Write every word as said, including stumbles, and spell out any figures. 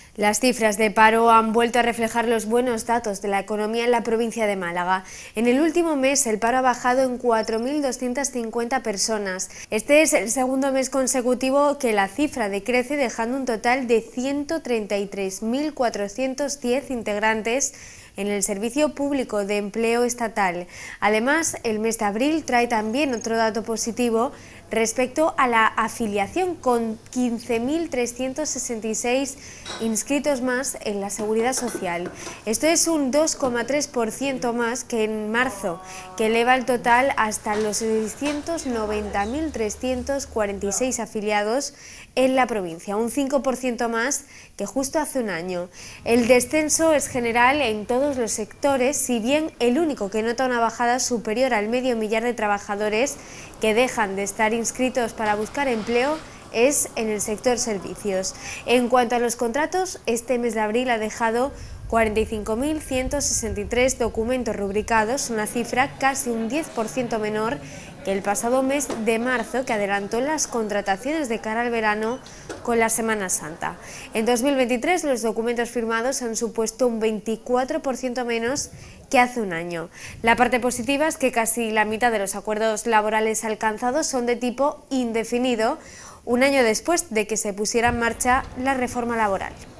Las cifras de paro han vuelto a reflejar los buenos datos de la economía en la provincia de Málaga. En el último mes el paro ha bajado en cuatro mil doscientas cincuenta personas. Este es el segundo mes consecutivo que la cifra decrece, dejando un total de ciento treinta y tres mil cuatrocientos diez integrantes en el Servicio Público de Empleo Estatal. Además, el mes de abril trae también otro dato positivo respecto a la afiliación, con quince mil trescientos sesenta y seis inscritos más en la Seguridad Social. Esto es un dos coma tres por ciento más que en marzo, que eleva el total hasta los seiscientos noventa mil trescientos cuarenta y seis afiliados en la provincia, un cinco por ciento más que justo hace un año. El descenso es general en todos los sectores, si bien el único que nota una bajada superior al medio millar de trabajadores que dejan de estar inscritos para buscar empleo es en el sector servicios. En cuanto a los contratos, este mes de abril ha dejado cuarenta y cinco mil ciento sesenta y tres documentos rubricados, una cifra casi un diez por ciento menor que el pasado mes de marzo, que adelantó las contrataciones de cara al verano con la Semana Santa. En dos mil veintitrés los documentos firmados han supuesto un veinticuatro por ciento menos que hace un año. La parte positiva es que casi la mitad de los acuerdos laborales alcanzados son de tipo indefinido, un año después de que se pusiera en marcha la reforma laboral.